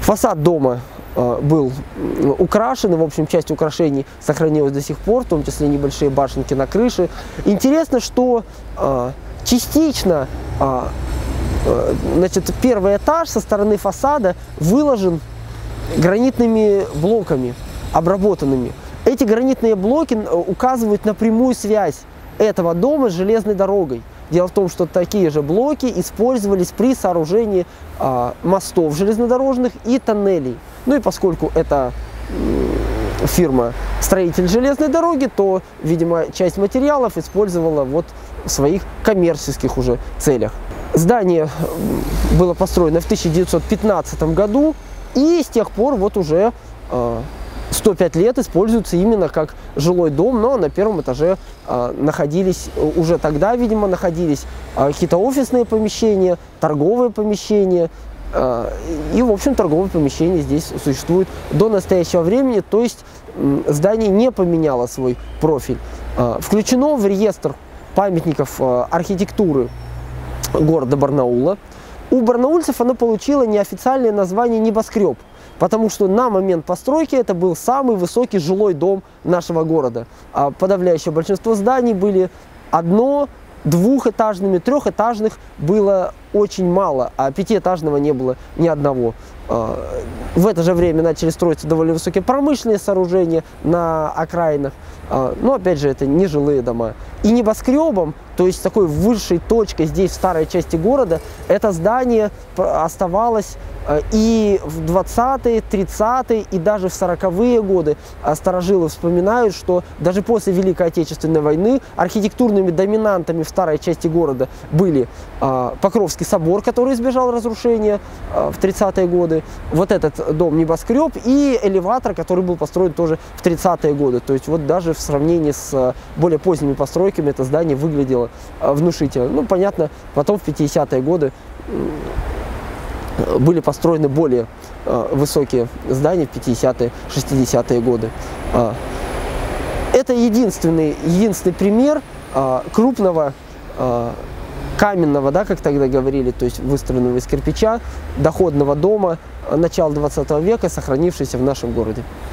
Фасад дома был украшен, и, в общем, часть украшений сохранилась до сих пор, в том числе небольшие башенки на крыше. Интересно, что частично значит, первый этаж со стороны фасада выложен гранитными блоками, обработанными. Эти гранитные блоки указывают на прямую связь этого дома с железной дорогой. Дело в том, что такие же блоки использовались при сооружении мостов железнодорожных и тоннелей. Ну и поскольку это фирма строитель железной дороги, то, видимо, часть материалов использовала вот в своих коммерческих уже целях. Здание было построено в 1915 году и с тех пор вот уже 105 лет используется именно как жилой дом, но на первом этаже находились, уже тогда, видимо, находились какие-то офисные помещения, торговые помещения. И, в общем, торговые помещения здесь существуют до настоящего времени, то есть здание не поменяло свой профиль. Включено в реестр памятников архитектуры города Барнаула. У барнаульцев оно получило неофициальное название «Небоскреб», потому что на момент постройки это был самый высокий жилой дом нашего города. Подавляющее большинство зданий были одно-, двухэтажными, трехэтажных было очень мало, а пятиэтажного не было ни одного. В это же время начали строиться довольно высокие промышленные сооружения на окраинах, но опять же это не жилые дома. И небоскребом, то есть такой высшей точкой здесь, в старой части города, это здание оставалось и в 20-е, 30-е и даже в 40-е годы. Старожилы вспоминают, что даже после Великой Отечественной войны архитектурными доминантами в старой части города были Покровский собор, который избежал разрушения в 30-е годы, вот этот дом-небоскреб и элеватор, который был построен тоже в 30-е годы. То есть вот даже в сравнении с более поздними постройками это здание выглядело внушительно. Ну, понятно, потом в 50-е годы были построены более высокие здания в 50-е, 60-е годы. Это единственный пример крупного каменного, да, как тогда говорили, то есть выстроенного из кирпича, доходного дома начала 20 века, сохранившегося в нашем городе.